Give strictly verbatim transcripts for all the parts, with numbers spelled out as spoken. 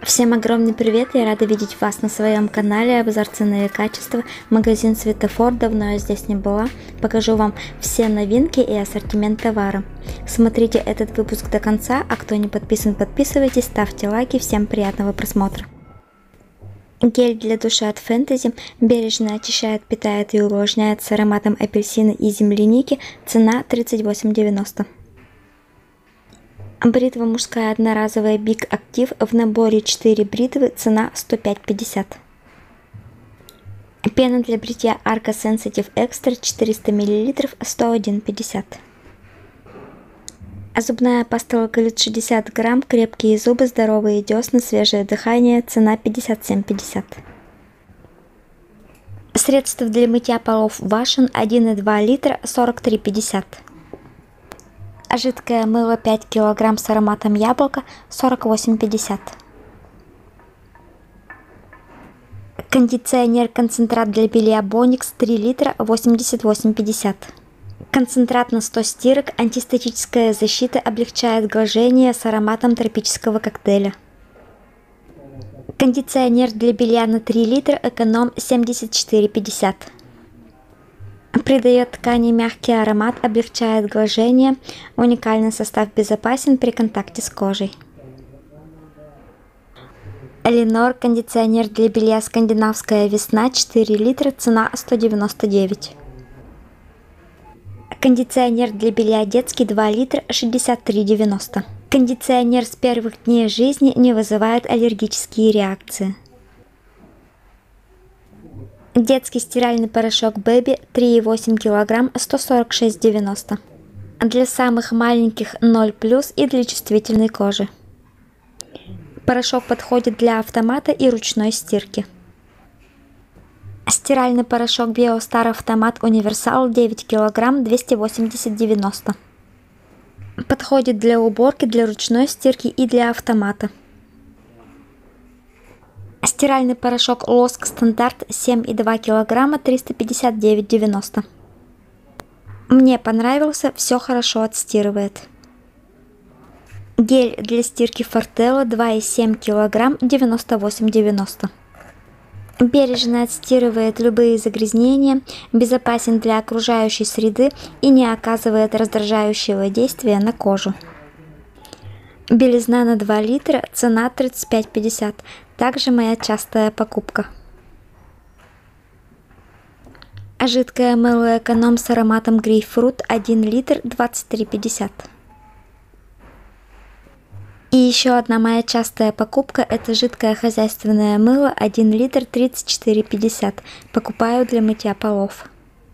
Всем огромный привет, я рада видеть вас на своем канале. Обзор цены и качества. Магазин Светофор, давно я здесь не была. Покажу вам все новинки и ассортимент товара. Смотрите этот выпуск до конца, а кто не подписан, подписывайтесь, ставьте лайки. Всем приятного просмотра. Гель для душа от Fantasy бережно очищает, питает и увлажняет с ароматом апельсина и земляники. Цена тридцать восемь девяносто. Бритва мужская одноразовая Big Active в наборе четыре бритвы, цена сто пять пятьдесят. Пена для бритья Arca Sensitive Extra четыреста миллилитров, сто один пятьдесят. Зубная паста Лаколит шестьдесят грамм, крепкие зубы, здоровые десны, свежее дыхание, цена пятьдесят семь пятьдесят. Средство для мытья полов Вашен один и два литра, сорок три пятьдесят. Жидкое мыло пять килограмм с ароматом яблока, сорок восемь пятьдесят. Кондиционер концентрат для белья Боникс три литра, восемьдесят восемь пятьдесят. Концентрат на сто стирок, антистатическая защита, облегчает глажение с ароматом тропического коктейля. Кондиционер для белья на три литра, эконом семьдесят четыре пятьдесят. Придает ткани мягкий аромат, облегчает глажение, уникальный состав безопасен при контакте с кожей. Ленор кондиционер для белья скандинавская весна четыре литра, цена сто девяносто девять. Кондиционер для белья детский два литра, шестьдесят три девяносто. Кондиционер с первых дней жизни не вызывает аллергические реакции. Детский стиральный порошок Baby три и восемь килограмм, сто сорок шесть девяносто. Для самых маленьких ноль плюс и для чувствительной кожи. Порошок подходит для автомата и ручной стирки. Стиральный порошок Биостар Автомат Универсал девять килограмм, двести восемьдесят девяносто. Подходит для уборки, для ручной стирки и для автомата. Стиральный порошок Лоск Стандарт семь и два килограмма, триста пятьдесят девять девяносто. Мне понравился, все хорошо отстирывает. Гель для стирки Фортелла два и семь килограмм, девяносто восемь девяносто. Бережно отстирывает любые загрязнения, безопасен для окружающей среды и не оказывает раздражающего действия на кожу. Белизна на два литра, цена тридцать пять пятьдесят. Также моя частая покупка. Жидкое мыло эконом с ароматом грейпфрут один литр, двадцать три пятьдесят. И еще одна моя частая покупка — это жидкое хозяйственное мыло один литр, тридцать четыре пятьдесят. Покупаю для мытья полов.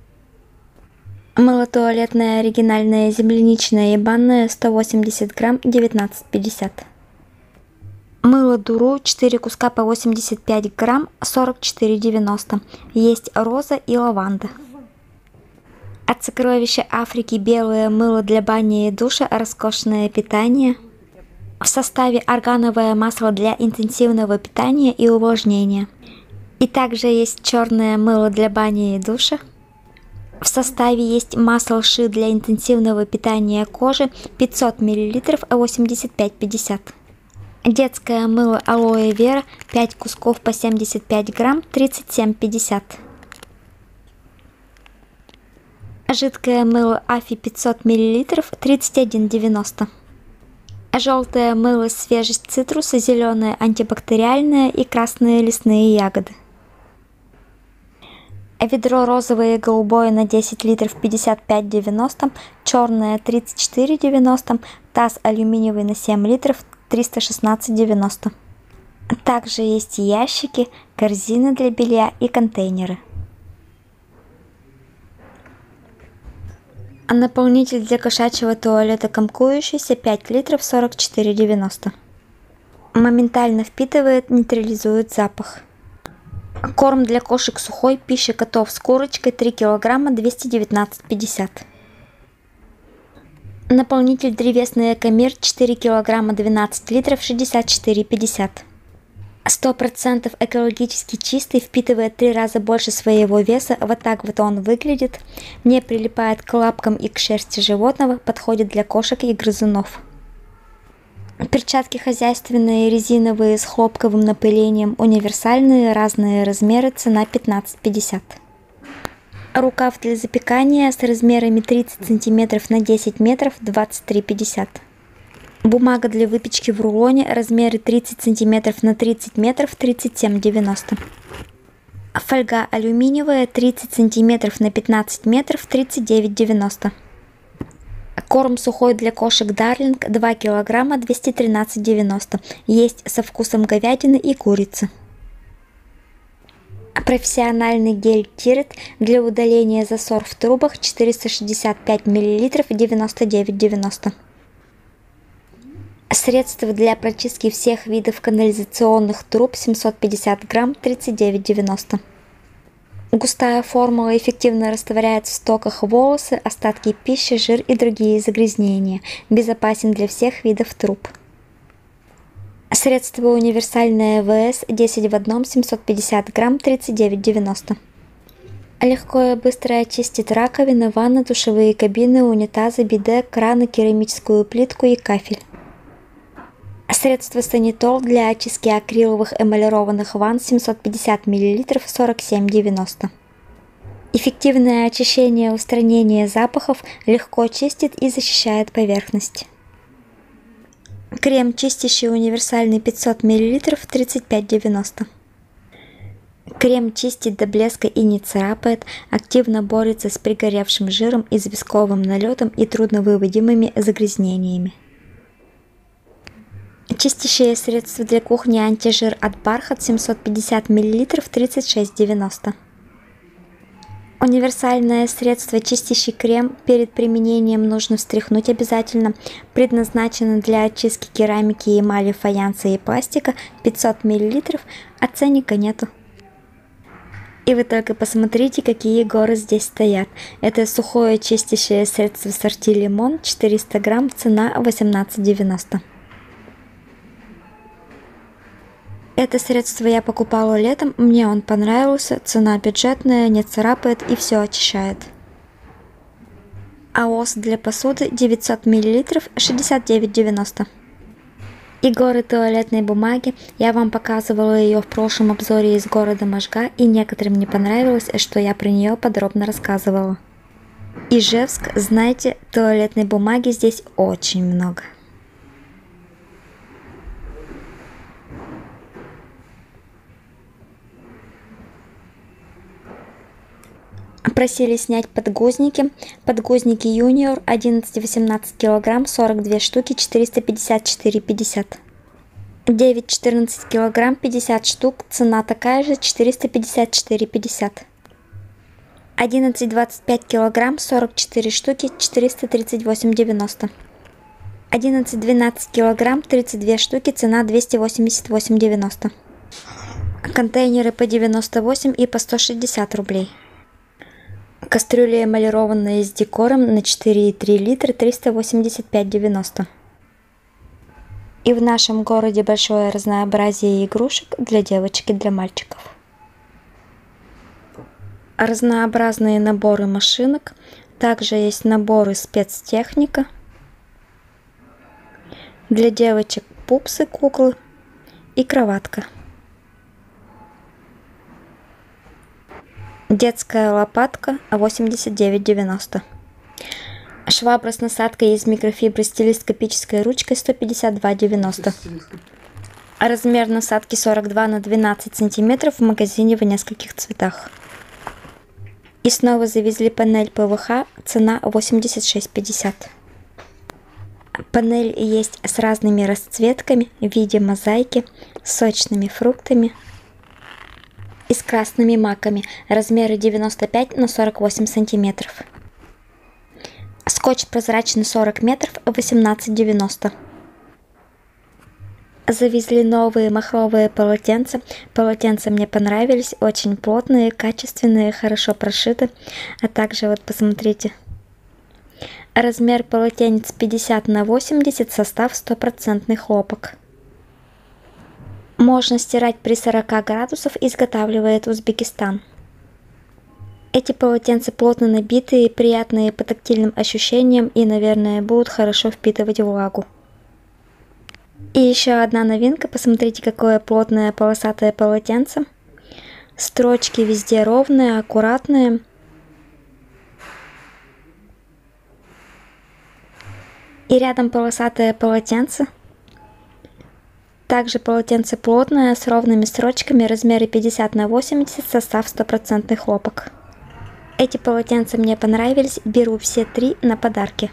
Мыло туалетное оригинальное земляничное и банное сто восемьдесят грамм, девятнадцать пятьдесят. Мыло Дуру четыре куска по восемьдесят пять грамм, сорок четыре девяносто. Есть роза и лаванда. От сокровища Африки белое мыло для бани и душа, роскошное питание. В составе органовое масло для интенсивного питания и увлажнения. И также есть черное мыло для бани и душа. В составе есть масло Ши для интенсивного питания кожи пятьсот миллилитров, восемьдесят пять пятьдесят. Детское мыло Алоэ Вера пять кусков по семьдесят пять грамм, тридцать семь пятьдесят. Жидкое мыло Афи пятьсот миллилитров, тридцать один девяносто. Желтое мыло свежесть цитруса, зеленое антибактериальное и красные лесные ягоды. Ведро розовое и голубое на десять литров, пятьдесят пять девяносто, черное тридцать четыре девяносто, таз алюминиевый на семь литров, триста шестнадцать девяносто. Также есть ящики, корзины для белья и контейнеры. Наполнитель для кошачьего туалета комкующийся пять литров, сорок четыре девяносто. Моментально впитывает, нейтрализует запах. Корм для кошек сухой, пища котов с курочкой три килограмма, двести девятнадцать пятьдесят. Наполнитель древесный Экомир четыре килограмма, двенадцать литров, шестьдесят четыре пятьдесят. сто процентов экологически чистый, впитывает три раза больше своего веса, вот так вот он выглядит, не прилипает к лапкам и к шерсти животного, подходит для кошек и грызунов. Перчатки хозяйственные, резиновые, с хлопковым напылением, универсальные, разные размеры, цена пятнадцать пятьдесят. Рукав для запекания с размерами тридцать сантиметров на десять метров, двадцать три пятьдесят. Бумага для выпечки в рулоне, размеры тридцать сантиметров на тридцать метров, тридцать семь девяносто. Фольга алюминиевая, тридцать сантиметров на пятнадцать метров, тридцать девять девяносто. Корм сухой для кошек Дарлинг, два килограмма, двести тринадцать девяносто. Есть со вкусом говядины и курицы. Профессиональный гель Тирет для удаления засор в трубах, четыреста шестьдесят пять миллилитров, девяносто девять девяносто. Средство для прочистки всех видов канализационных труб, семьсот пятьдесят грамм, тридцать девять девяносто. Густая формула эффективно растворяет в стоках волосы, остатки пищи, жир и другие загрязнения. Безопасен для всех видов труб. Средство универсальное ВС десять в одном, семьсот пятьдесят грамм, тридцать девять девяносто. Легко и быстро очистит раковины, ванны, душевые кабины, унитазы, биде, краны, керамическую плитку и кафель. Средство Санитол для очистки акриловых эмалированных ванн, семьсот пятьдесят миллилитров, сорок семь девяносто. Эффективное очищение, устранение запахов, легко чистит и защищает поверхность. Крем чистящий универсальный пятьсот миллилитров, тридцать пять девяносто. Крем чистит до блеска и не царапает, активно борется с пригоревшим жиром, известковым налетом и трудновыводимыми загрязнениями. Чистящее средство для кухни антижир от Бархат, семьсот пятьдесят миллилитров, тридцать шесть девяносто. Универсальное средство чистящий крем перед применением нужно встряхнуть обязательно. Предназначено для очистки керамики, эмали, фаянса и пластика, пятьсот миллилитров, а ценника нету. И вы только посмотрите, какие горы здесь стоят. Это сухое чистящее средство сорти лимон, четыреста грамм, цена восемнадцать девяносто. Это средство я покупала летом, мне он понравился, цена бюджетная, не царапает и все очищает. АОС для посуды девятьсот миллилитров, шестьдесят девять девяносто. И горы туалетной бумаги, я вам показывала ее в прошлом обзоре из города Можга, и некоторым не понравилось, что я про нее подробно рассказывала. Ижевск, знаете, туалетной бумаги здесь очень много. Просили снять подгузники. Подгузники Юниор одиннадцать-восемнадцать килограмм, сорок две штуки, четыреста пятьдесят четыре пятьдесят. девять-четырнадцать килограмм, пятьдесят штук, цена такая же, четыреста пятьдесят четыре пятьдесят. одиннадцать-двадцать пять килограмм, сорок четыре штуки, четыреста тридцать восемь девяносто. одиннадцать-двенадцать килограмм, тридцать две штуки, цена двести восемьдесят восемь девяносто. Контейнеры по девяносто восемь и по сто шестьдесят рублей. Кастрюли эмалированные с декором на четыре и три литра, триста восемьдесят пять девяносто. И в нашем городе большое разнообразие игрушек для девочек и для мальчиков. Разнообразные наборы машинок, также есть наборы спецтехника. Для девочек пупсы, куклы и кроватка. Детская лопатка восемьдесят девять девяносто. Швабра с насадкой из микрофибры с телескопической ручкой сто пятьдесят два девяносто. Размер насадки сорок два на двенадцать сантиметров, в магазине в нескольких цветах. И снова завезли панель ПВХ, цена восемьдесят шесть пятьдесят. Панель есть с разными расцветками в виде мозаики, с сочными фруктами и с красными маками, размеры девяносто пять на сорок восемь сантиметров. Скотч прозрачный сорок метров, восемнадцать девяносто. Завезли новые махровые полотенца. Полотенца мне понравились, очень плотные, качественные, хорошо прошиты. А также вот посмотрите. Размер полотенец пятьдесят на восемьдесят, состав стопроцентный хлопок. Можно стирать при сорока градусах, изготавливает Узбекистан. Эти полотенца плотно набитые, приятные по тактильным ощущениям и, наверное, будут хорошо впитывать влагу. И еще одна новинка, посмотрите, какое плотное полосатое полотенце. Строчки везде ровные, аккуратные. И рядом полосатое полотенце. Также полотенце плотное, с ровными строчками, размеры пятьдесят на восемьдесят, состав стопроцентный хлопок. Эти полотенца мне понравились, беру все три на подарки.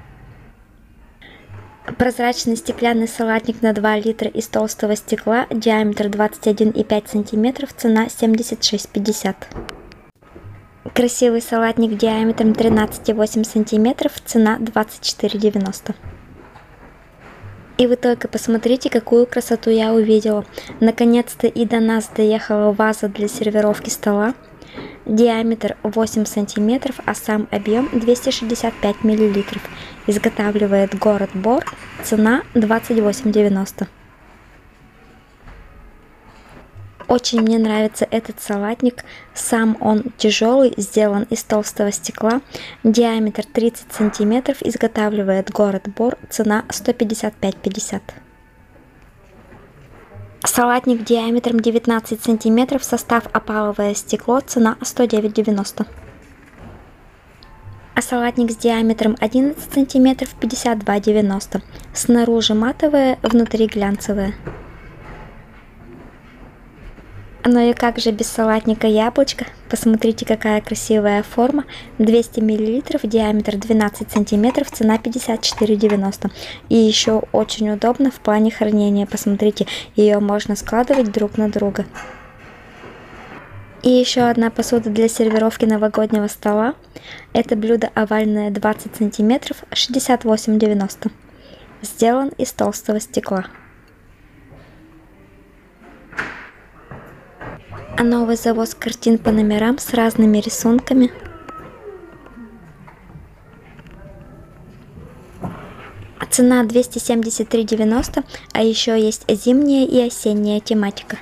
Прозрачный стеклянный салатник на два литра из толстого стекла, диаметр двадцать один и пять сантиметров, цена семьдесят шесть пятьдесят. Красивый салатник диаметром тринадцать и восемь сантиметров, цена двадцать четыре девяносто. И вы только посмотрите, какую красоту я увидела. Наконец-то и до нас доехала ваза для сервировки стола. Диаметр восемь сантиметров, а сам объем двести шестьдесят пять миллилитров. Изготавливает город Бор. Цена двадцать восемь девяносто. Очень мне нравится этот салатник. Сам он тяжелый, сделан из толстого стекла. Диаметр тридцать сантиметров. Изготавливает город Бор. Цена сто пятьдесят пять пятьдесят. Салатник диаметром девятнадцать сантиметров, состав опаловое стекло, цена сто девять девяносто. А салатник с диаметром одиннадцать сантиметров, пятьдесят два девяносто. Снаружи матовое, внутри глянцевое. Ну и как же без салатника яблочко? Посмотрите, какая красивая форма. двести миллилитров, диаметр двенадцать сантиметров, цена пятьдесят четыре девяносто. И еще очень удобно в плане хранения. Посмотрите, ее можно складывать друг на друга. И еще одна посуда для сервировки новогоднего стола. Это блюдо овальное двадцать сантиметров, шестьдесят восемь девяносто. Сделан из толстого стекла. А новый завоз картин по номерам с разными рисунками. Цена двести семьдесят три девяносто, а еще есть зимняя и осенняя тематика.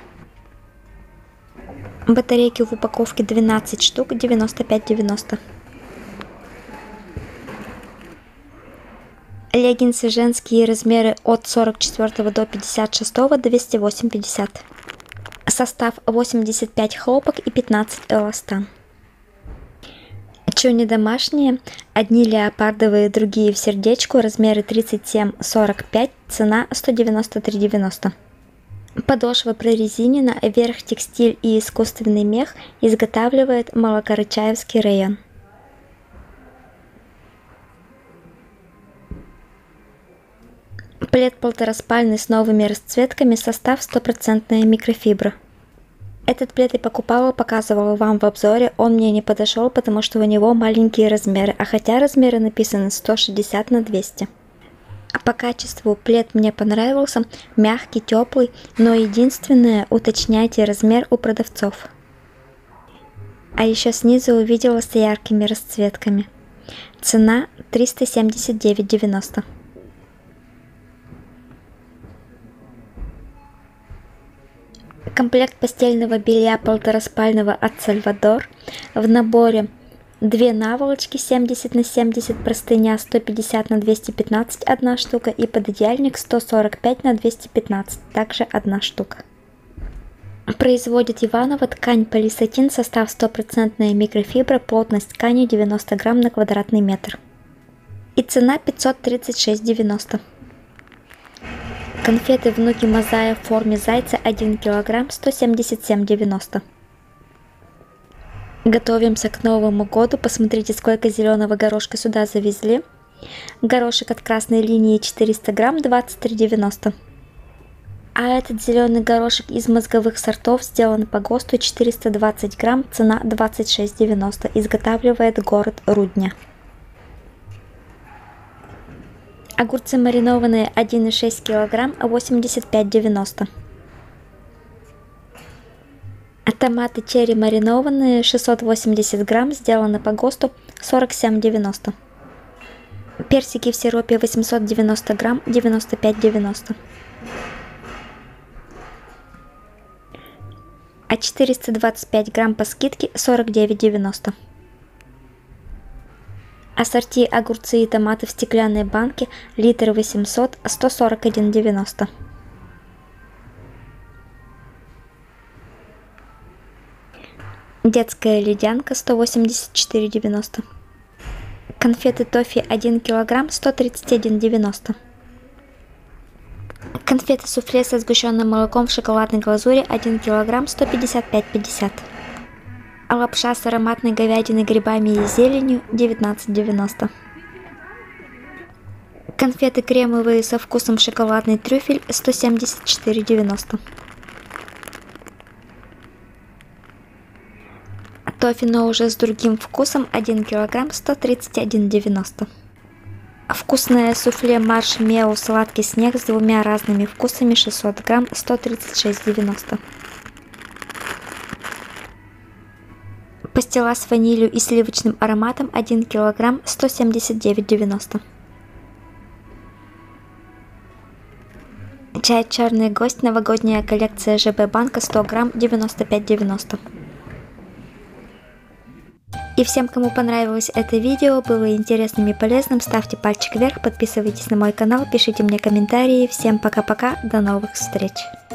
Батарейки в упаковке двенадцать штук, девяносто пять девяносто. Леггинсы женские, размеры от сорок четыре до пятьдесят шесть, двести восемь пятьдесят. Состав восемьдесят пять хлопок и пятнадцать эластан. Чуни домашние, одни леопардовые, другие в сердечку, размеры тридцать семь сорок пять, цена сто девяносто три девяносто. Подошва прорезинена, верх текстиль и искусственный мех, изготавливает Малокарачаевский район. Плед полтораспальный с новыми расцветками, состав стопроцентная микрофибра. Этот плед я покупала, показывала вам в обзоре, он мне не подошел, потому что у него маленькие размеры, а хотя размеры написаны сто шестьдесят на двести. А по качеству плед мне понравился, мягкий, теплый, но единственное, уточняйте размер у продавцов. А еще снизу увидела с яркими расцветками. Цена триста семьдесят девять девяносто. Комплект постельного белья полтораспального от Сальвадор. В наборе две наволочки семьдесят на семьдесят, простыня сто пятьдесят на двести пятнадцать одна штука и пододеяльник сто сорок пять на двести пятнадцать, также одна штука. Производит Иваново, ткань полисатин, состав стопроцентная микрофибра, плотность ткани девяносто грамм на квадратный метр. И цена пятьсот тридцать шесть девяносто. Конфеты внуки Мазая в форме зайца один килограмм, сто семьдесят семь девяносто. Готовимся к Новому году. Посмотрите, сколько зеленого горошка сюда завезли. Горошек от красной линии четыреста грамм, двадцать три девяносто. А этот зеленый горошек из мозговых сортов сделан по ГОСТу, четыреста двадцать грамм, цена двадцать шесть девяносто. Изготавливает город Рудня. Огурцы маринованные один и шесть килограмм, восемьдесят пять девяносто. Томаты черри маринованные шестьсот восемьдесят грамм, сделаны по ГОСТу, сорок семь девяносто. Персики в сиропе восемьсот девяносто грамм, девяносто пять девяносто. А четыреста двадцать пять грамм по скидке сорок девять девяносто. Ассорти огурцы и томаты в стеклянной банке, литр восемьсот, сто сорок один девяносто. Детская ледянка сто восемьдесят четыре девяносто. Конфеты тоффи один килограмм, сто тридцать один девяносто. Конфеты суфле со сгущенным молоком в шоколадной глазури один килограмм, сто пятьдесят пять пятьдесят. Лапша с ароматной говядиной, грибами и зеленью девятнадцать девяносто. Конфеты кремовые со вкусом шоколадный трюфель сто семьдесят четыре девяносто. Тоффи, но уже с другим вкусом один килограмм, сто тридцать один девяносто. Вкусное суфле маршмеллоу сладкий снег с двумя разными вкусами шестьсот грамм, сто тридцать шесть девяносто. Пастила с ванилью и сливочным ароматом один килограмм, сто семьдесят девять девяносто. Чай черный гость, новогодняя коллекция ЖБ банка сто грамм, девяносто пять девяносто. И всем, кому понравилось это видео, было интересным и полезным, ставьте пальчик вверх, подписывайтесь на мой канал, пишите мне комментарии. Всем пока-пока, до новых встреч!